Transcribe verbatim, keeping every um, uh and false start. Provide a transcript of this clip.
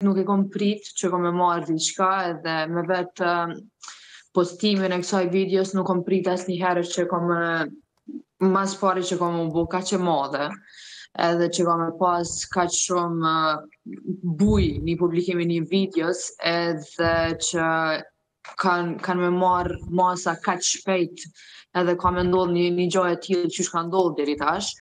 nuk e kom prit që kom me marrë diçka edhe me vetë postimin e kësaj videos nuk kom prit asnjëherë që kom mas pari që kom u bo kaq e madhe edhe që kom e pas kaq shumë buj një publikimi një videos edhe që kanë kan me marrë masa kaq shpejt edhe ka me ndodh një, një gjë e tillë qysh ka ndodhur deri tash.